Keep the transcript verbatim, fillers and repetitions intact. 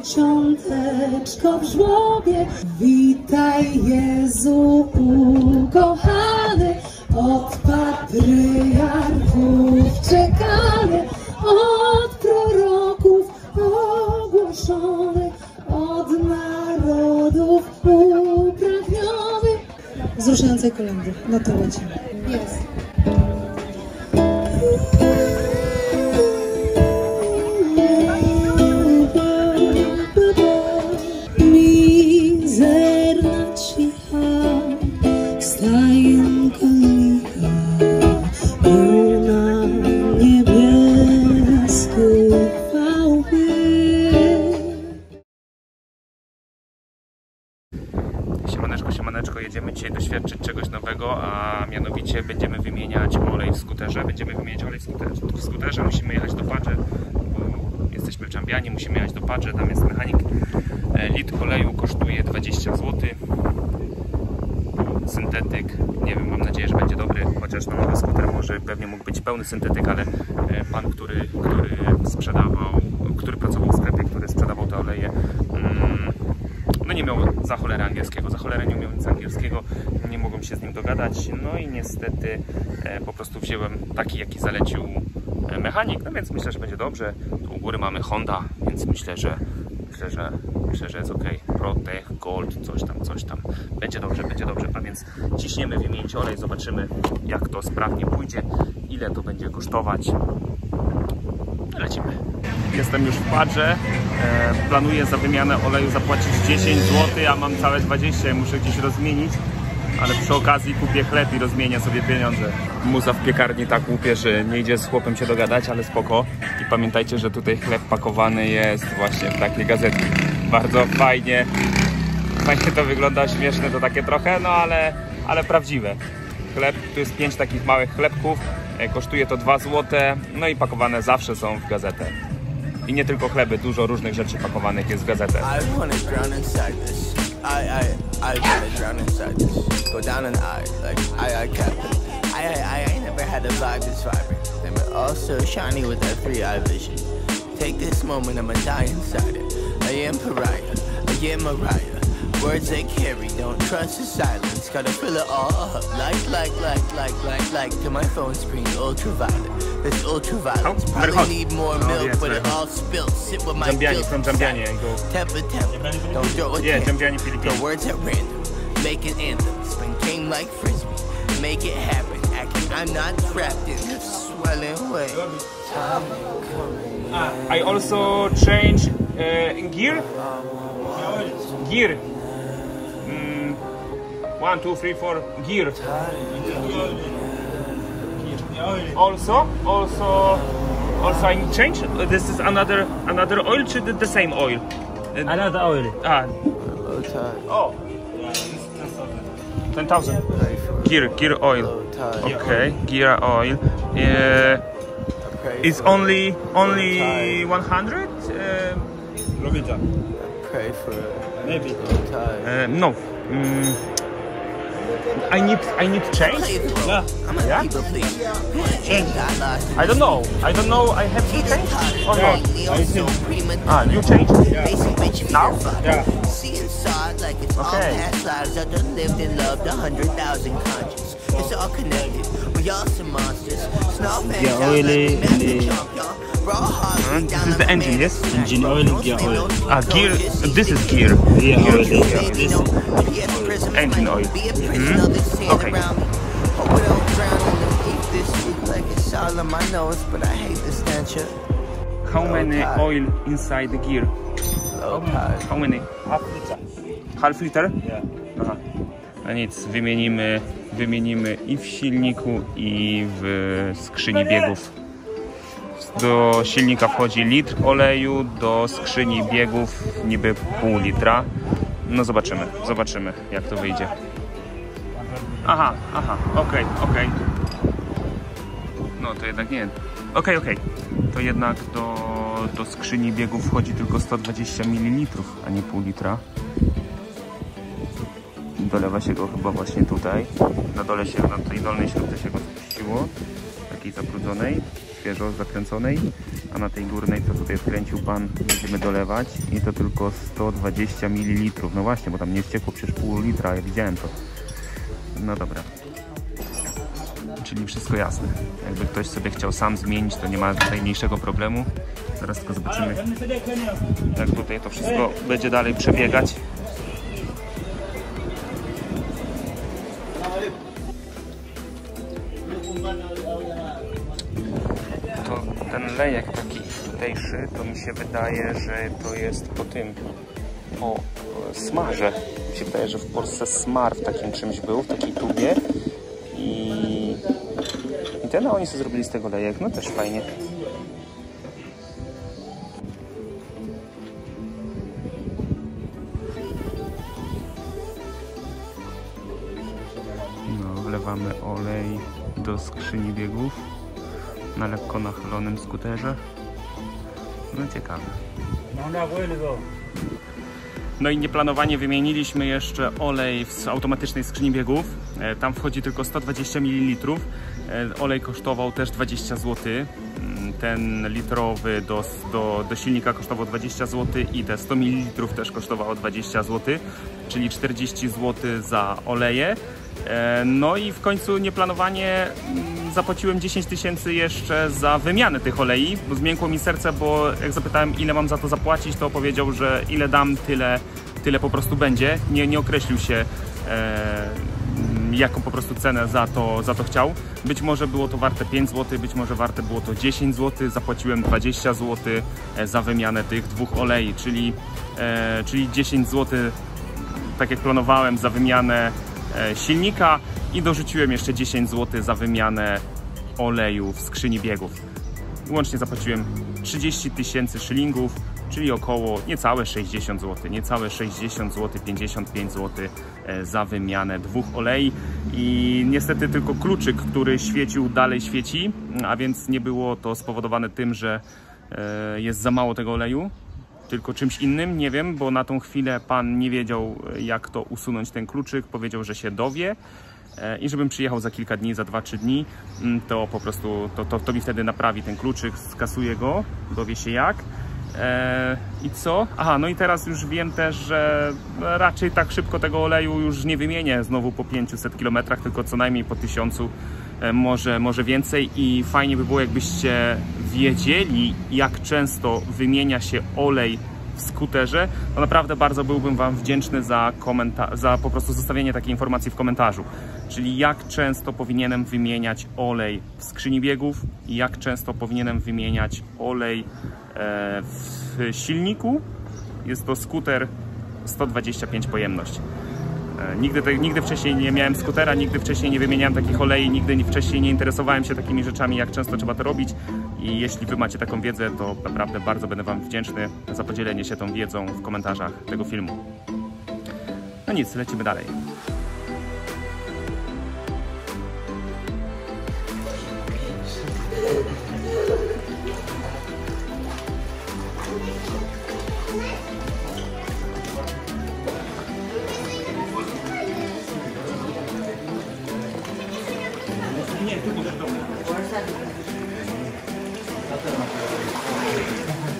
dzieciąteczko w żłobie. Witaj Jezu ukochany, od patriarchów czekany, od proroków ogłoszony, od narodów upragniony. Wzruszającej kolędy, no to lecimy. Jest. Mizerna cicha, stajenka licha, pełna niebieskich fałdy. Siemaneczko, siemaneczko, jedziemy dzisiaj doświadczyć czegoś nowego, a mianowicie będziemy wymieniać olej w skuterze. Będziemy wymieniać olej w skuterze. W skuterze musimy jechać do Padże, bo jesteśmy w Giambianie, musimy jechać do Padże, tam jest mechanik. Litr oleju kosztuje dwadzieścia złotych. Syntetyk, nie wiem, mam nadzieję, że będzie dobry, chociaż na nowy skuter może pewnie mógł być pełny syntetyk, ale pan, który, który sprzedawał, który pracował w sklepie, który sprzedawał te oleje, no nie miał za cholerę angielskiego, za cholerę nie miał nic angielskiego, nie mogłem się z nim dogadać, no i niestety po prostu wziąłem taki, jaki zalecił mechanik, no więc myślę, że będzie dobrze. Tu u góry mamy Honda, więc myślę, że myślę, że myślę, że jest ok. Protech, Gold, coś tam, coś tam. Będzie dobrze, będzie dobrze. A więc ciśniemy wymienić olej, zobaczymy, jak to sprawnie pójdzie, ile to będzie kosztować. Lecimy. Jestem już w Padże. E, planuję za wymianę oleju zapłacić dziesięć złotych, a mam całe dwadzieścia i muszę gdzieś rozmienić. Ale przy okazji kupię chleb i rozmienię sobie pieniądze. Muza w piekarni tak łupie, że nie idzie z chłopem się dogadać, ale spoko. I pamiętajcie, że tutaj chleb pakowany jest właśnie w takie gazetki. Bardzo fajnie. Fajnie to wygląda, śmieszne to takie trochę, no ale, ale prawdziwe. Chleb, tu jest pięć takich małych chlebków. Kosztuje to dwa złote. No i pakowane zawsze są w gazetę. I nie tylko chleby, dużo różnych rzeczy pakowanych jest w gazetę. I, I, I wanna drown inside this. Go down an eye, like I, I captain. I, I, I ain't never had a vibe this vibrant. Then we're all so shiny with that three eye vision. Take this moment, I'ma die inside it. I am pariah, I am Mariah. Words they carry, don't trust the silence. Gotta fill it all up, like, like, like, like, like, like. To my phone screen, ultraviolet. This ultraviolet. Probably need more milk, but it all spilled. Sit with my guilt. From Giambianie. Temper, temper. Don't throw it. Yeah, Giambianie, Philippines. The words at random, make an anthem. Spring came like frisbee. Make it happen. Acting, I'm not trapped in this swelling way. I also change uh, in gear. Gear. Mm, one, two, three, four. Gear. Also, also, also I change. This is another another oil, or the same oil? Another oil. Ah. Oh. Ten thousand. Gear, gear oil. Okay, gear oil. Uh, it's only only one hundred. Uh, Pray for maybe. Uh, no. Mm, I need I need change. Yeah. Yeah. Change. I don't know. I don't know. I have to change or not. Ah, you change? Yeah. Now? Yeah. See inside like it's all past lives that done lived and loved a hundred thousand conscious. It's all connected. We all some monsters. Yeah, oily. Uh, this is the engine, yes? Engine oil and gear oil. Ah, gear. This is gear. Gear gear, oil. Gear. This Engine oil. Mm-hmm. Okay. How many oil inside the gear? How many? Half liter. Half liter? Yeah. Aha. A nic, wymienimy, wymienimy i w silniku, i w skrzyni biegów. Do silnika wchodzi litr oleju, do skrzyni biegów niby pół litra. No zobaczymy, zobaczymy jak to wyjdzie. Aha, aha, okej, okay, okej. Okay. No to jednak nie. Okej, okay, okej. Okay. To jednak do, do skrzyni biegów wchodzi tylko sto dwadzieścia mililitrów, a nie pół litra. Dolewa się go chyba właśnie tutaj. Na dole się, na tej dolnej śrubce się go spuściło. Takiej zabrudzonej. świeżo zakręconej, a na tej górnej, co tutaj wkręcił pan, będziemy dolewać i to tylko sto dwadzieścia mililitrów. No właśnie, bo tam nie wciekło przecież pół litra, ja widziałem to. No dobra. Czyli wszystko jasne. Jakby ktoś sobie chciał sam zmienić, to nie ma najmniejszego problemu. Zaraz tylko zobaczymy, jak tutaj to wszystko będzie dalej przebiegać. To ten lejek taki tutejszy, to mi się wydaje, że to jest po tym, po smarze. Mi się wydaje, że w Polsce smar w takim czymś był, w takiej tubie. I, i ten, no oni sobie zrobili z tego lejek, no też fajnie. No, wlewamy olej do skrzyni biegów na lekko nachylonym skuterze. No ciekawe. No i nieplanowanie wymieniliśmy jeszcze olej w automatycznej skrzyni biegów. Tam wchodzi tylko sto dwadzieścia mililitrów. Olej kosztował też dwadzieścia złotych. Ten litrowy do, do, do silnika kosztował dwadzieścia złotych i te sto mililitrów też kosztowało dwadzieścia złotych, czyli czterdzieści złotych za oleje. No i w końcu nieplanowanie zapłaciłem dziesięć tysięcy jeszcze za wymianę tych olei, bo zmiękło mi serce, bo jak zapytałem, ile mam za to zapłacić, to powiedział, że ile dam, tyle, tyle po prostu będzie. Nie, nie określił się, e, jaką po prostu cenę za to, za to chciał. Być może było to warte pięć złotych, być może warte było to dziesięć złotych. Zapłaciłem dwadzieścia złotych za wymianę tych dwóch olei, czyli, e, czyli dziesięć złotych, tak jak planowałem, za wymianę silnika i dorzuciłem jeszcze dziesięć złotych za wymianę oleju w skrzyni biegów. Łącznie zapłaciłem trzydzieści tysięcy szylingów, czyli około niecałe sześćdziesiąt złotych, niecałe sześćdziesiąt złotych, pięćdziesiąt pięć złotych za wymianę dwóch olei. I niestety tylko kluczyk, który świecił, dalej świeci, a więc nie było to spowodowane tym, że jest za mało tego oleju, tylko czymś innym, nie wiem, bo na tą chwilę pan nie wiedział, jak to usunąć, ten kluczyk. Powiedział, że się dowie i żebym przyjechał za kilka dni, za dwa trzy dni, to po prostu to, to, to mi wtedy naprawi ten kluczyk, skasuje go, dowie się jak. I co? Aha, no i teraz już wiem też, że raczej tak szybko tego oleju już nie wymienię znowu po pięciuset kilometrach, tylko co najmniej po tysiącu, może, może więcej. I fajnie by było, jakbyście wiedzieli, jak często wymienia się olej w skuterze. To naprawdę bardzo byłbym wam wdzięczny za komentarz, za po prostu zostawienie takiej informacji w komentarzu. Czyli jak często powinienem wymieniać olej w skrzyni biegów i jak często powinienem wymieniać olej w silniku. Jest to skuter sto dwadzieścia pięć pojemność. Nigdy, te, nigdy wcześniej nie miałem skutera, nigdy wcześniej nie wymieniałem takich olei, nigdy wcześniej nie interesowałem się takimi rzeczami, jak często trzeba to robić. I jeśli wy macie taką wiedzę, to naprawdę bardzo będę wam wdzięczny za podzielenie się tą wiedzą w komentarzach tego filmu. No nic, lecimy dalej. Nie, tu możesz do mnie.